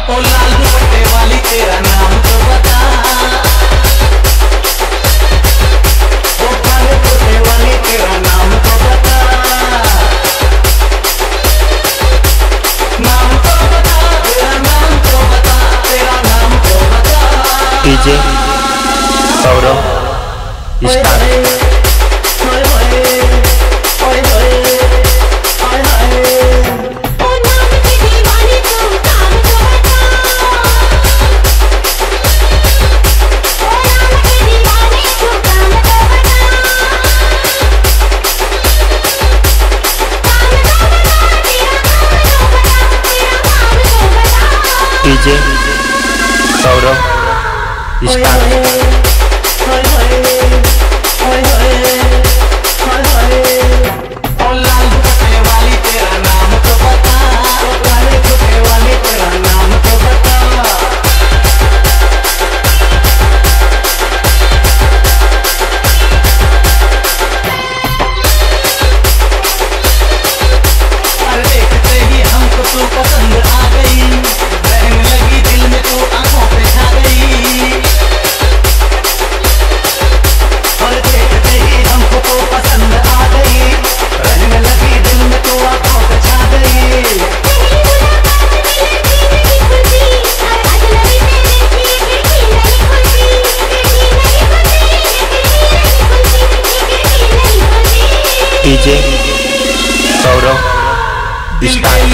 ओ लाल दुपट्टे वाली तेरा नाम तो बता। ओ काले कुर्ते वाली तेरा नाम तो बता। नाम तो बता, तेरा नाम तो बता, तेरा नाम तो बता। DJ Saurabh star. DJ Saurabh star. DJ Saurabh star.